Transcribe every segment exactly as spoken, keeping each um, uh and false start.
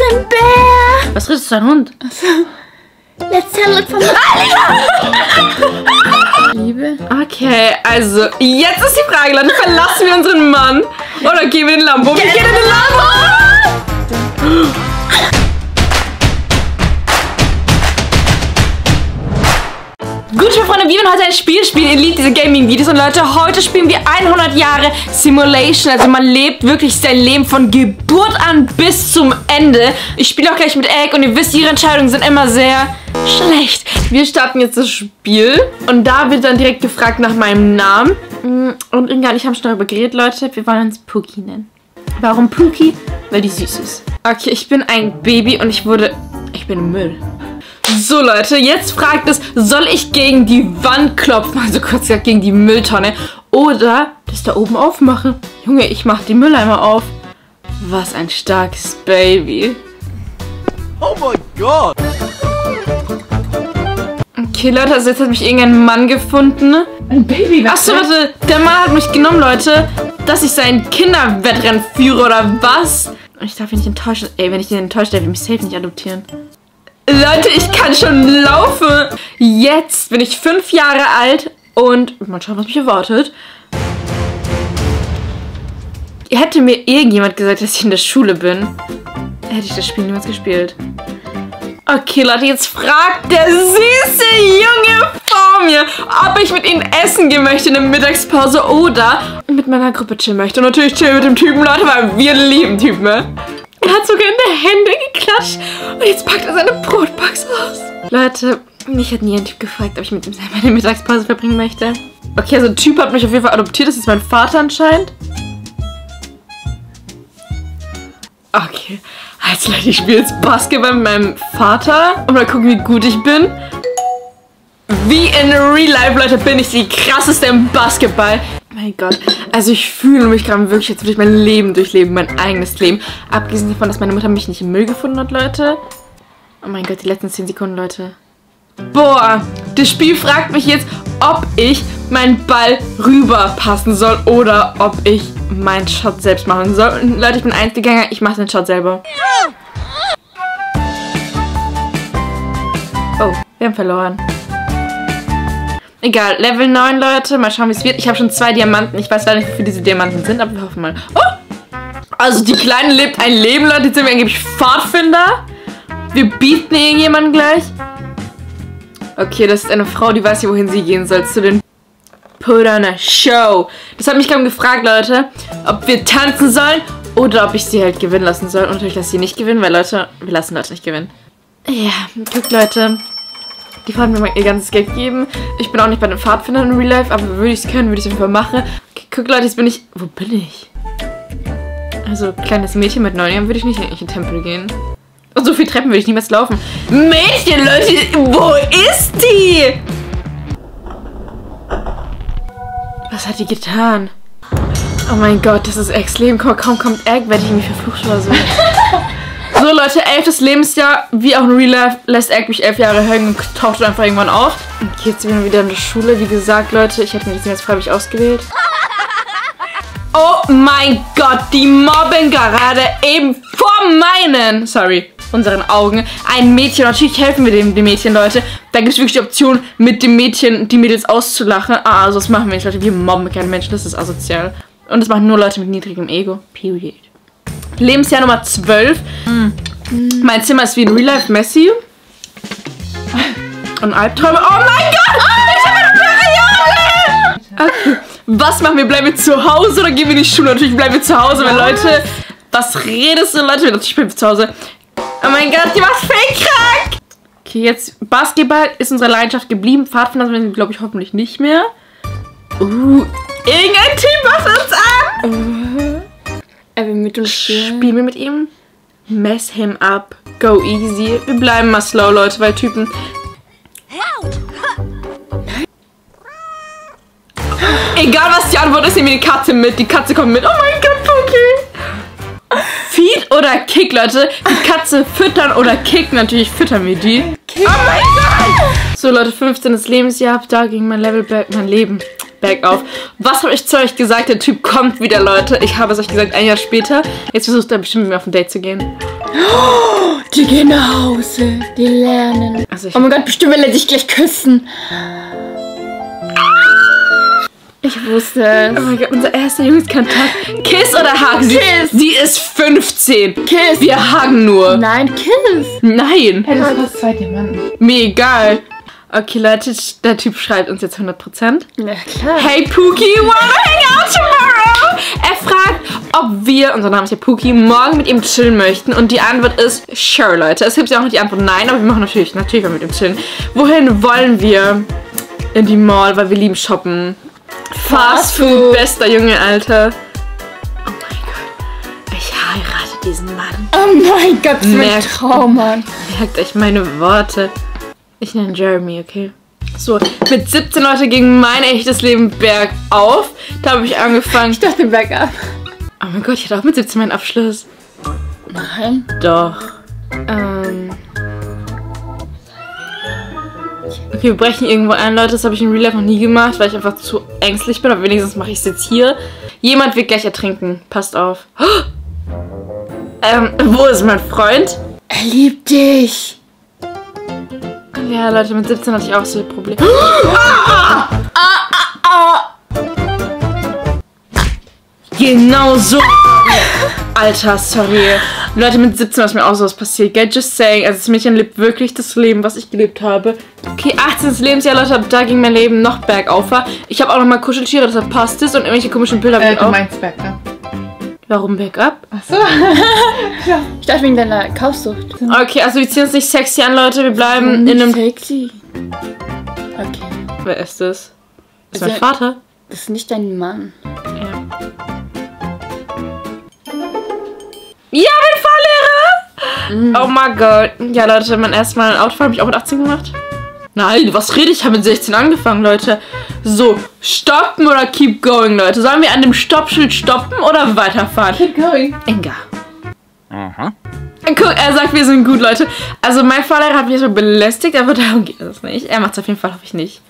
ein Bär. Was redest du, dein Hund? Achso. Let's tell it from Liebe. Okay, also, jetzt ist die Frage, Leute, verlassen wir unseren Mann oder gehen wir in den Lambo? Wir gehen in den Lambo! Gut, wir Freunde, wir werden heute ein Spiel spielen. Ihr liebt diese Gaming-Videos. Und Leute, heute spielen wir hundert Jahre Simulation. Also man lebt wirklich sein Leben von Geburt an bis zum Ende. Ich spiele auch gleich mit Egg und ihr wisst, ihre Entscheidungen sind immer sehr schlecht. Wir starten jetzt das Spiel. Und da wird dann direkt gefragt nach meinem Namen. Und Inga und ich haben schon darüber geredet, Leute. Wir wollen uns Pookie nennen. Warum Pookie? Weil die süß ist. Okay, ich bin ein Baby und ich wurde... Ich bin Müll. So Leute, jetzt fragt es, soll ich gegen die Wand klopfen, also kurz gesagt gegen die Mülltonne, oder das da oben aufmachen? Junge, ich mach die Mülleimer auf. Was ein starkes Baby. Oh mein Gott. Okay Leute, also jetzt hat mich irgendein Mann gefunden. Ein Baby? Achso, warte, der Mann hat mich genommen, Leute, dass ich sein Kinderwettrennen führe oder was? Ich darf ihn nicht enttäuschen. Ey, wenn ich ihn enttäusche, der will mich safe nicht adoptieren. Leute, ich kann schon laufen. Jetzt bin ich fünf Jahre alt und mal schauen, was mich erwartet. Hätte mir irgendjemand gesagt, dass ich in der Schule bin, hätte ich das Spiel niemals gespielt. Okay, Leute, jetzt fragt der süße Junge vor mir, ob ich mit ihnen essen gehen möchte in der Mittagspause oder mit meiner Gruppe chillen möchte. Und natürlich chillen mit dem Typen, Leute, weil wir lieben Typen, ne? Er hat sogar in die Hände geklatscht und jetzt packt er seine Brotbox aus. Leute, mich hat nie ein Typ gefragt, ob ich mit ihm selber eine Mittagspause verbringen möchte. Okay, also ein Typ hat mich auf jeden Fall adoptiert. Das ist mein Vater anscheinend. Okay, also Leute, ich spiele jetzt Basketball mit meinem Vater und mal gucken, wie gut ich bin. Wie in Real Life, Leute, bin ich die krasseste im Basketball. Mein Gott, also ich fühle mich gerade wirklich, als würde ich mein Leben durchleben, mein eigenes Leben. Abgesehen davon, dass meine Mutter mich nicht im Müll gefunden hat, Leute. Oh mein Gott, die letzten zehn Sekunden, Leute. Boah, das Spiel fragt mich jetzt, ob ich meinen Ball rüberpassen soll oder ob ich meinen Shot selbst machen soll. Und Leute, ich bin Einzelgänger, ich mache den Shot selber. Oh, wir haben verloren. Egal, Level neun, Leute. Mal schauen, wie es wird. Ich habe schon zwei Diamanten. Ich weiß leider nicht, wofür diese Diamanten sind, aber wir hoffen mal. Oh! Also die Kleine lebt ein Leben, Leute. Jetzt sind wir angeblich Pfadfinder. Wir bieten irgendjemanden gleich. Okay, das ist eine Frau, die weiß nicht, wohin sie gehen soll. Zu den Put on a Show. Das hat mich gerade gefragt, Leute, ob wir tanzen sollen oder ob ich sie halt gewinnen lassen soll. Und natürlich lasse ich sie nicht gewinnen, weil, Leute, wir lassen Leute nicht gewinnen. Ja, guckt, Leute. Die wollen mir mal ihr ganzes Geld geben. Ich bin auch nicht bei den Pfadfindern in Real Life, aber würde ich es können, würde ich es einfach machen. Okay, guck Leute, jetzt bin ich... Wo bin ich? Also, kleines Mädchen mit neun Jahren würde ich nicht in den Tempel gehen. Und so viel Treppen würde ich niemals laufen. Mädchen, Leute, wo ist die? Was hat die getan? Oh mein Gott, das ist Eggs Leben. Kaum, kaum kommt Egg, werde ich mich verflucht oder so. So Leute, elftes Lebensjahr, wie auch in Real Life, lässt Egg mich elf Jahre hängen und taucht einfach irgendwann auf. Okay, jetzt sind wir wieder in der Schule. Wie gesagt, Leute, ich hätte mir das jetzt freiwillig ausgewählt. Oh mein Gott, die mobben gerade eben vor meinen, sorry, unseren Augen, ein Mädchen. Natürlich helfen wir dem, dem Mädchen, Leute. Da gibt es wirklich die Option, mit dem Mädchen die Mädels auszulachen. Ah, also das machen wir nicht, Leute. Wir mobben keine Menschen, das ist asozial. Und das machen nur Leute mit niedrigem Ego. Period. Lebensjahr Nummer zwölf. Mm. Mein Zimmer ist wie in Real Life Messi. Und Albträume. Oh mein Gott! Oh, ich habe eine Periode! Okay. Was machen wir? Bleiben wir zu Hause oder gehen wir in die Schule? Natürlich bleiben wir zu Hause, weil Leute, was redest du, Leute? Natürlich bleiben wir zu Hause. Oh mein Gott, die macht fake krank! Okay, jetzt Basketball ist unsere Leidenschaft geblieben. Pfadfinder sind wir, glaube ich, hoffentlich nicht mehr. Uh, irgendein Team macht uns an! Uh. Er will mit uns spielen. Spielen wir mit ihm? Mess him up. Go easy. Wir bleiben mal slow, Leute, weil Typen... Egal was die Antwort ist, nehmen wir die Katze mit. Die Katze kommt mit. Oh mein Gott, Pookie. Feed oder Kick, Leute. Die Katze füttern oder kicken. Natürlich füttern wir die. Kick. Oh mein Gott. So, Leute, fünfzehntes Lebensjahr. Da ging mein Level back, mein Leben bergauf. Was habe ich zu euch gesagt? Der Typ kommt wieder, Leute. Ich habe es euch gesagt, ein Jahr später. Jetzt versucht er bestimmt mit mir auf ein Date zu gehen. Oh, die gehen nach Hause. Die lernen. Also ich Oh mein Gott, bestimmt will er dich gleich küssen. Ich wusste es. Oh mein Gott, unser erster Jungenskontakt. Kiss oder Hug? Sie, Kiss. sie ist fünfzehn. Kiss. Wir huggen nur. Nein, Kiss. Nein. Hey, das war zwei Diamanten. Mir egal. Okay, Leute, der Typ schreibt uns jetzt hundert Prozent. Ja, klar. Hey Pookie, wanna hang out tomorrow? Er fragt, ob wir, unser Name ist ja Pookie, morgen mit ihm chillen möchten. Und die Antwort ist, sure, Leute. Es gibt ja auch noch die Antwort, nein, aber wir machen natürlich, natürlich mal mit ihm chillen. Wohin wollen wir? In die Mall, weil wir lieben shoppen. Fast Food, bester Junge, Alter. Oh mein Gott. Ich heirate diesen Mann. Oh mein Gott, das ist mein Merkt- Traum, Mann. Merkt euch meine Worte. Ich nenne Jeremy, okay? So, mit siebzehn Leute ging mein echtes Leben bergauf. Da habe ich angefangen. Ich dachte bergab. Oh mein Gott, ich hatte auch mit siebzehn meinen Abschluss. Nein. Doch. Ähm. Okay, wir brechen irgendwo ein, Leute. Das habe ich in Real Life noch nie gemacht, weil ich einfach zu ängstlich bin. Aber wenigstens mache ich es jetzt hier. Jemand wird gleich ertrinken. Passt auf. Ähm, wo ist mein Freund? Er liebt dich. Ja, Leute, mit siebzehn hatte ich auch so Probleme. Genau so. Alter, sorry. Leute, mit siebzehn ist mir auch sowas passiert. Gell, just saying. Also das Mädchen lebt wirklich das Leben, was ich gelebt habe. Okay, achtzehntes Lebensjahr, Leute, ab da ging mein Leben noch bergauf. Ich habe auch noch mal Kuscheltiere, deshalb passt es. Und irgendwelche komischen Bilder habe Äh, ich du auch. meinst bergab. Warum bergab? Achso. Ich dachte wegen deiner Kaufsucht. Okay, also wir ziehen uns nicht sexy an, Leute. Wir bleiben in einem... Sexy. Okay. Wer ist das? Ist mein Also- Vater? Das ist nicht dein Mann. Ja. Ja, mein Fahrlehrer! Oh mein Gott. Ja, Leute, mein erstes Mal ein Autofahren habe ich auch mit achtzehn gemacht. Nein, was rede ich? Ich habe mit sechzehn angefangen, Leute. So, stoppen oder keep going, Leute? Sollen wir an dem Stoppschild stoppen oder weiterfahren? Keep going. Inga. Uh-huh. Guck, er sagt, wir sind gut, Leute. Also, mein Fahrlehrer hat mich erstmal belästigt, aber darum geht es nicht. Er macht es auf jeden Fall, hoffe ich nicht.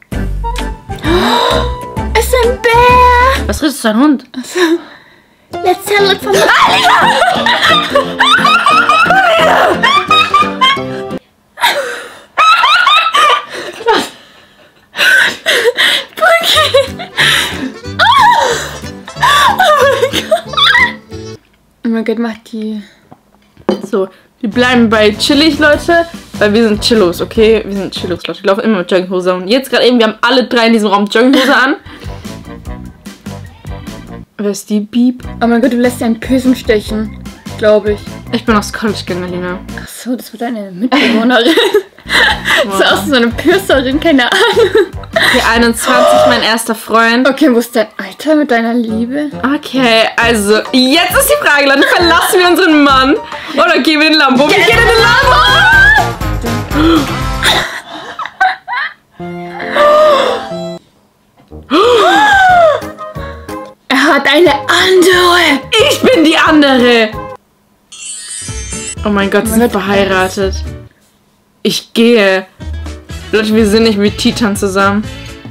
Es ist ein Bär. Was redest du, dein Hund? Let's tell it from the... Oh mein Gott, mach die. So, wir bleiben bei chillig, Leute, weil wir sind Chillos, okay? Wir sind Chillos, Leute. Wir laufen immer mit Jogginghose und jetzt gerade eben, wir haben alle drei in diesem Raum Jogginghose an. Wer ist die Beep? Oh mein Gott, du lässt dir einen Pösen stechen. Glaube ich. Ich bin aus College gegangen, Alina. Ach so, das war deine Mitbewohnerin. Wow. So aus so eine Pürserin, keine Ahnung. Okay, einundzwanzig, mein erster Freund. Okay, wo ist dein Alter mit deiner Liebe? Okay, also, jetzt ist die Frage, Leute, verlassen wir unseren Mann oder gehen wir in den Lambo? Wir gehen in den Lambo! Er hat eine andere. Ich bin die andere! Oh mein Gott, sie sind verheiratet. Ich gehe. Leute, wir sind nicht mit Titan zusammen.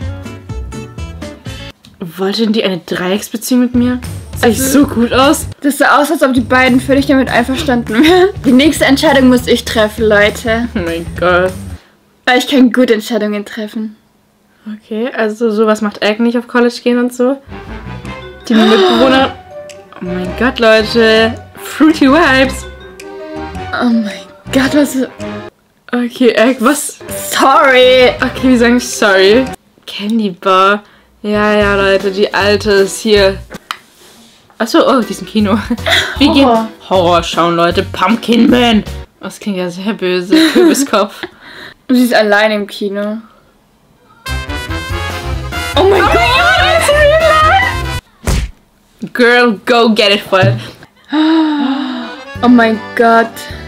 Wollten die eine Dreiecksbeziehung mit mir? Sieht Also- so gut aus. Das sah aus, als ob die beiden völlig damit einverstanden wären. Die nächste Entscheidung muss ich treffen, Leute. Oh mein Gott. Weil ich kann gute Entscheidungen treffen. Okay, also sowas macht Egg nicht auf College gehen und so. Die Mitbewohner. Oh mein Gott, Leute. Fruity Vibes. Oh mein Gott, was... Okay, Egg, was? Sorry. Okay, wir sagen sorry. Candy Bar. Ja, ja, Leute, die alte ist hier. Achso, oh, die ist im Kino. Wir gehen Horror. Horror schauen, Leute. Pumpkin Man. Das klingt ja sehr böse. Kürbiskopf. Und sie ist allein im Kino. Oh mein Gott. Girl, go get it voll. Oh mein Gott.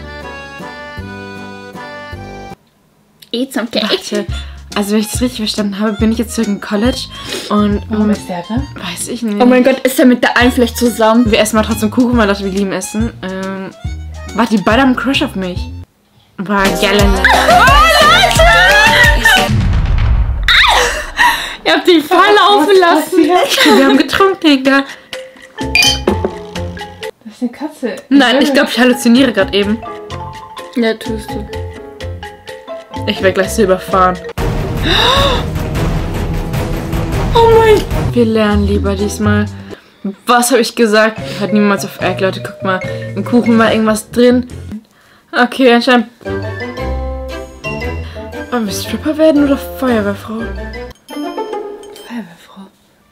Eat some cake. Warte. Also, wenn ich das richtig verstanden habe, bin ich jetzt zurück im College und Warum ist der da? weiß ich nicht. Oh mein Gott, ist er mit der einen vielleicht zusammen? Wir essen mal trotzdem Kuchen, weil Leute, wir lieben Essen. Ähm, warte, die beiden haben einen Crush auf mich. War geil. Ihr habt den Fall laufen lassen. Wir haben getrunken, Digga. Das ist eine Katze. Nein, ich glaube, ich halluziniere gerade eben. Ja, tust du. Ich werde gleich so überfahren. Oh mein... Wir lernen lieber diesmal. Was habe ich gesagt? Hat niemals auf Egg, Leute. Guck mal. Im Kuchen war irgendwas drin. Okay, anscheinend... Wollen wir Stripper werden oder Feuerwehrfrau? Feuerwehrfrau.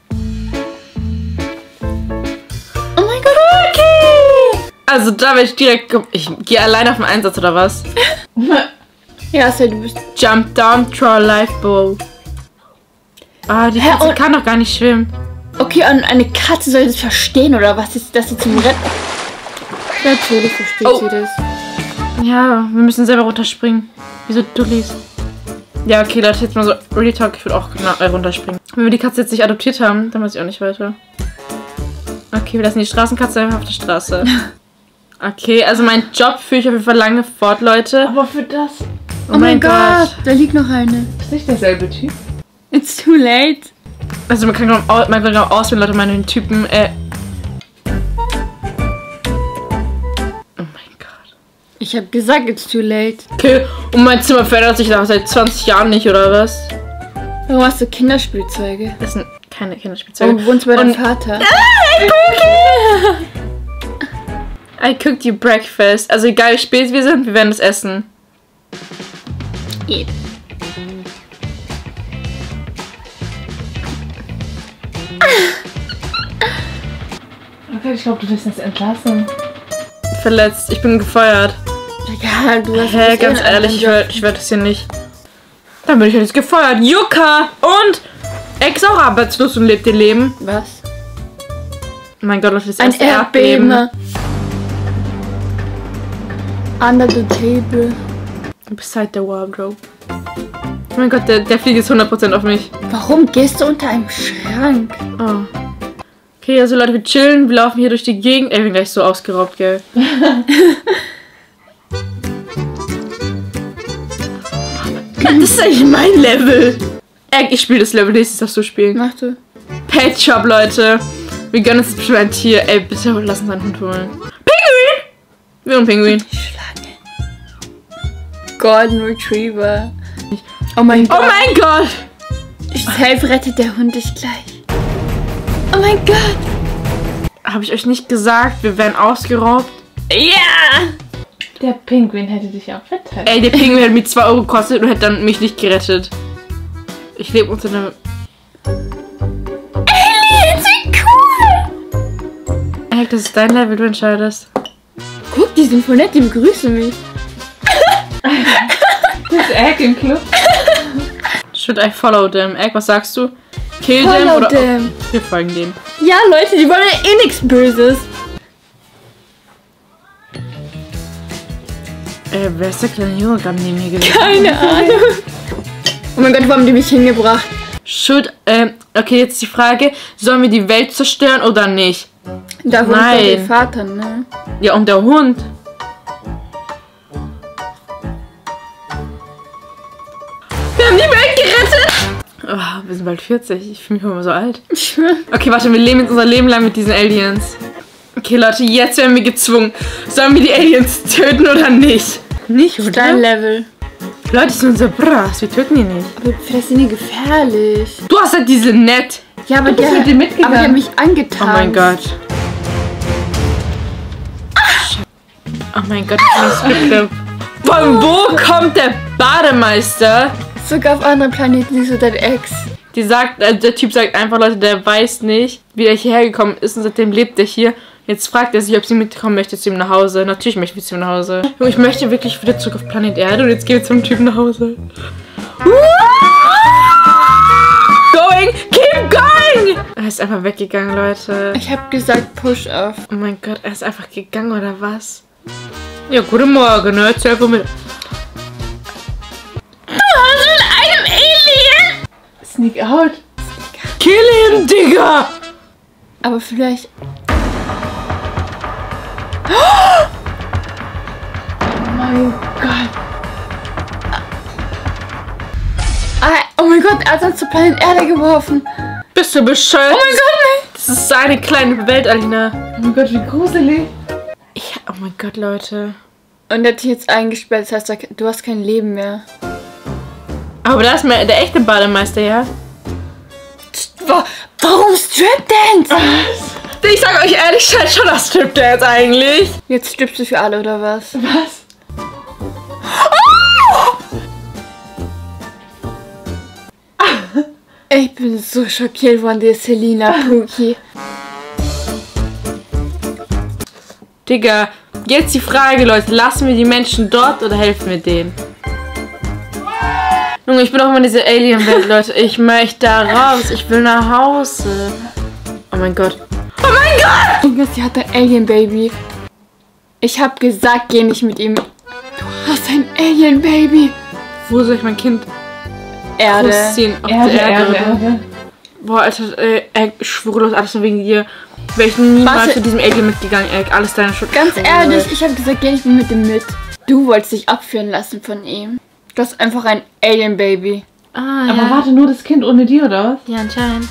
Oh mein Gott, okay! Also da werde ich direkt... Ich gehe alleine auf den Einsatz, oder was? Ja, Sally, du bist... Jump down, draw life bow. Ah, die Hä, Katze und- kann doch gar nicht schwimmen. Okay, und eine Katze soll das verstehen, oder was ist das, sie zum Retten... Natürlich versteht Oh. sie das. Ja, wir müssen selber runterspringen. Wieso du liest? Ja, okay, Leute, jetzt mal so Real Talk. Ich würde auch na, äh, runterspringen. Wenn wir die Katze jetzt nicht adoptiert haben, dann weiß ich auch nicht weiter. Okay, wir lassen die Straßenkatze einfach auf der Straße. Okay, also mein Job führe ich auf jeden Fall lange fort, Leute. Aber für das Oh, mein Gott, da liegt noch eine. ist nicht derselbe Typ. It's too late. Also man kann gerade au- man kann gerade auswählen, Leute, meine Typen, äh... Oh mein Gott. Ich habe gesagt, it's too late. Okay, und mein Zimmer verändert sich da seit zwanzig Jahren nicht, oder was? Warum hast du Kinderspielzeuge? Das sind keine Kinderspielzeuge. Warum wohnst du bei deinem Und- Vater? I cooked you breakfast. Also egal wie spät wir sind, wir werden es essen. Eat. Okay, ich glaube, du wirst jetzt entlassen. Verletzt. Ich bin gefeuert. Ja, du hast... Hä, bist ganz eh ein ehrlich, ich anderer werde ich werd das hier nicht. Dann bin ich jetzt gefeuert. Yucca und Ex auch arbeitslos und lebt ihr Leben. Job. Was? Oh mein Gott, Leute, das Ein erste Erdbeben. Under the table. Beside the wardrobe. Oh mein Gott, der, der fliegt jetzt hundert Prozent auf mich. Warum gehst du unter einem Schrank? Oh. Okay, also Leute, wir chillen, wir laufen hier durch die Gegend. Ey, ich bin gleich so ausgeraubt, gell. Das ist eigentlich mein Level. Ey, ich spiele das Level, nächstes darfst du spielen. Mach du. Pet Shop, Leute. Wir gönnen uns jetzt bestimmt ein Tier. Ey, bitte lass uns einen Hund holen. Pinguin! Wir und Pinguin. Schlange. Golden Retriever. Oh mein Oh Gott. mein Gott! Safe rettet der Hund dich gleich. Oh mein Gott. Habe ich euch nicht gesagt, wir werden ausgeraubt? Ja. Der Pinguin hätte dich auch verteilt. Ey, der Pinguin hätte mir zwei Euro gekostet und hätte dann mich nicht gerettet. Ich lebe unter einem... Aliens, wie cool. Ey, das ist dein Level, du entscheidest. Guck, die sind voll nett, die begrüßen mich. Das Egg im Club. Should I follow them? Egg, was sagst du? Kill them Follow oder... them. Wir folgen denen. Ja, Leute, die wollen ja eh nichts Böses. Äh, wer ist der kleine Junge gerade neben mir gewesen? Keine Ahnung. Oh mein Gott, wo haben die mich hingebracht? Should, ähm, okay, jetzt die Frage, sollen wir die Welt zerstören oder nicht? Da wohnt Nein. doch der Vater, ne? Ja, und der Hund. Wir haben die Welt gerettet! Oh, wir sind bald vierzig. Ich fühle mich immer so alt. Ich schwör. Okay, warte, wir leben jetzt unser Leben lang mit diesen Aliens. Okay, Leute, jetzt werden wir gezwungen. Sollen wir die Aliens töten oder nicht? Nicht, oder? Dein Level. Leute, das sind unsere Bras. Wir töten die nicht. Aber vielleicht sind die gefährlich. Du hast halt diese nett. Ja, aber bist der, mit denen mitgegangen. aber der hat mich Oh angetan. mein Gott. Oh mein Gott, das ist Stripclub. Von wo kommt der Bademeister? Sogar auf anderen Planeten siehst du dein Ex. Die sagt, also der Typ sagt einfach, Leute, der weiß nicht, wie er hierher gekommen ist und seitdem lebt er hier. Jetzt fragt er sich, ob sie mitkommen möchte zu ihm nach Hause. Natürlich möchte ich zu ihm nach Hause. Junge, ich möchte wirklich wieder zurück auf Planet Erde und jetzt gehen wir zum Typen nach Hause. Going, keep going! Er ist einfach weggegangen, Leute. Ich hab gesagt, push off. Oh mein Gott, er ist einfach gegangen, oder was? Ja, guten Morgen, ne? Erzähl von mir. Einem Alien! Sneak out. Kill him, Digga! Aber vielleicht... Oh mein Gott. Ah, oh mein Gott, er hat uns zu Planet Erde geworfen. Bist du bescheuert? Oh mein Gott, Das ist seine kleine Welt, Alina. Oh mein Gott, wie gruselig. mein Gott, Leute. Und der hat dich jetzt eingesperrt, das heißt, du hast kein Leben mehr. Aber da ist mir der echte Bademeister, ja? Warum Strip Dance? Ich sag euch ehrlich, scheint schon das Strip Dance eigentlich. Jetzt strippst du für alle, oder was? Was? Ich bin so schockiert von dir, Selina Pookie. Digga, jetzt die Frage, Leute. Lassen wir die Menschen dort oder helfen wir denen? Junge, ich bin auch immer in dieser Alien-Welt, Leute. Ich möchte da raus. Ich will nach Hause. Oh mein Gott. Oh mein Gott! Junge, sie hat ein Alien-Baby. Ich hab gesagt, geh nicht mit ihm. Du hast ein Alien-Baby. Wo soll ich mein Kind Erde. großziehen? Auf Erde, der Erde. Erde, Erde. Boah, Alter, äh, Egg, ich schwöre los, alles nur wegen dir. Wäre ich niemals Warte. zu diesem Alien mitgegangen, Egg. Alles deine Schuld. Ganz ehrlich, ich hab gesagt, geh nicht mit ihm mit. Du wolltest dich abführen lassen von ihm. Du hast einfach ein Alien-Baby. Ah, Aber ja. warte, nur das Kind ohne die, oder was? Ja, anscheinend.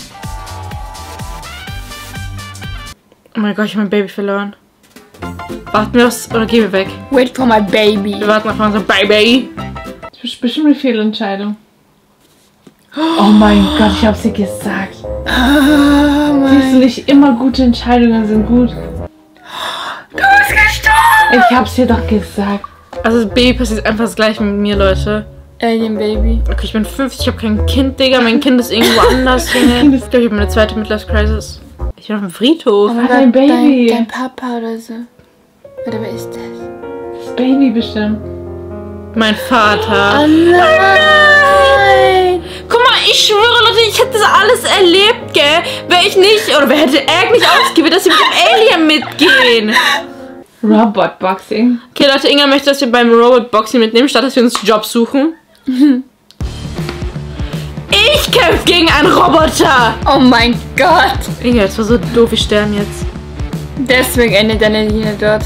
Oh mein Gott, ich habe mein Baby verloren. Warten wir das oder gehen wir weg? Wait for my baby. Wir warten auf unser Baby. Das ist bestimmt eine Fehlentscheidung. Oh mein Gott, ich hab's dir gesagt. Oh Siehst du nicht, immer gute Entscheidungen sind gut. Du bist gestorben! Ich hab's dir doch gesagt. Also das Baby passiert einfach das gleiche mit mir, Leute. Alien-Baby. Okay, ich bin fünfzig, ich habe kein Kind, Digga. Mein Kind ist irgendwo anders, Junge. Ich glaube, ich habe meine zweite Midlife-Crisis. Ich bin auf dem Friedhof. Oh mein Ah, dein Gott, Baby. Dein, dein Papa oder so. Oder wer ist das? Das Baby bestimmt. Mein Vater. Oh nein! Guck mal, ich schwöre, Leute, ich hätte das alles erlebt, gell? Wäre ich nicht, oder wer hätte Egg nicht ausgewählt, dass wir mit dem Alien mitgehen? Robotboxing. Okay, Leute, Inga möchte, dass wir beim Robotboxing mitnehmen, statt dass wir uns Jobs suchen. Ich kämpfe gegen einen Roboter! Oh mein Gott! Inga, das war so doof, wir sterben jetzt. Deswegen endet deine Linie dort.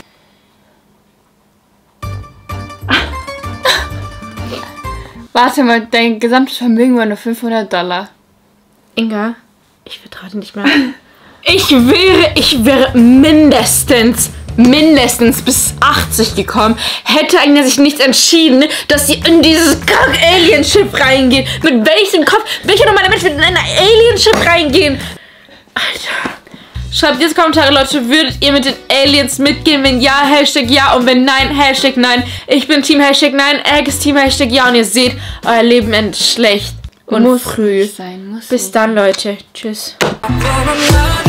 Warte mal, dein gesamtes Vermögen war nur fünfhundert Dollar. Inga, ich vertraue dir nicht mehr. Ich wäre, ich wäre mindestens, mindestens bis achtzig gekommen, hätte eigentlich sich nicht entschieden, dass sie in dieses krank Alien-Schiff reingehen. Mit welchem Kopf, welcher normale Mensch wird in ein Alien-Schiff reingehen? Alter. Schreibt jetzt Kommentare, Leute, würdet ihr mit den Aliens mitgehen? Wenn ja, Hashtag ja, und wenn nein, Hashtag nein. Ich bin Team Hashtag nein, Egg ist Team Hashtag ja, und ihr seht, euer Leben endet schlecht und Muss früh. sein, muss Bis dann, Leute. Tschüss. Gonna